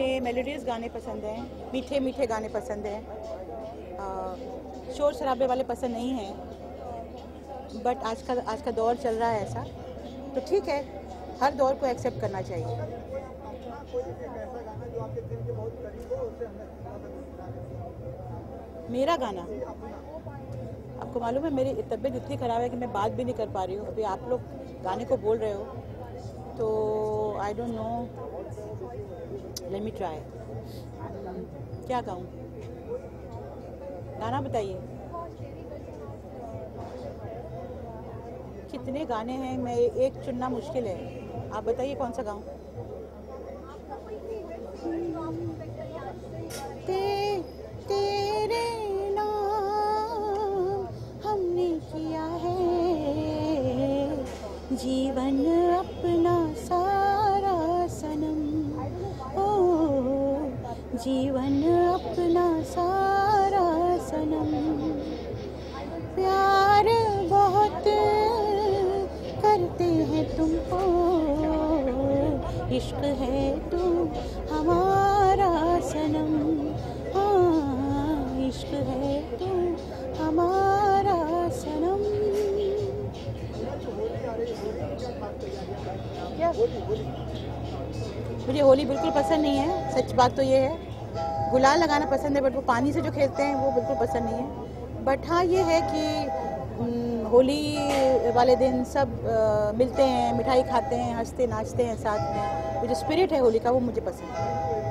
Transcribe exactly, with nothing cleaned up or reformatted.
मुझे मेलोडियस गाने पसंद हैं, मीठे मीठे गाने पसंद हैं, शोर शराबे वाले पसंद नहीं हैं। बट आज का आज का दौर चल रहा है ऐसा, तो ठीक है, हर दौर को एक्सेप्ट करना चाहिए। मेरा गाना, आपको मालूम है मेरी तबीयत इतनी ख़राब है कि मैं बात भी नहीं कर पा रही हूँ। अभी आप लोग गाने को बोल रहे हो तो I don't know, let me try. क्या गाऊँ, गाना बताइए। कितने गाने हैं, मैं एक चुनना मुश्किल है। आप बताइए कौन सा गाऊँ। ते, तेरे नाम हमने किया है जीवन अपना सारा सनम, ओ जीवन अपना सारा सनम। प्यार बहुत करते हैं तुमको, इश्क है तू हमारा सनम, हाँ इश्क है तू हमारा सनम। क्या मुझे होली बिल्कुल पसंद नहीं है, सच बात तो ये है। गुलाल लगाना पसंद है बट वो पानी से जो खेलते हैं वो बिल्कुल पसंद नहीं है। बट हाँ ये है कि होली वाले दिन सब मिलते हैं, मिठाई खाते हैं, हंसते नाचते हैं साथ में। वो जो स्पिरिट है होली का वो मुझे पसंद है।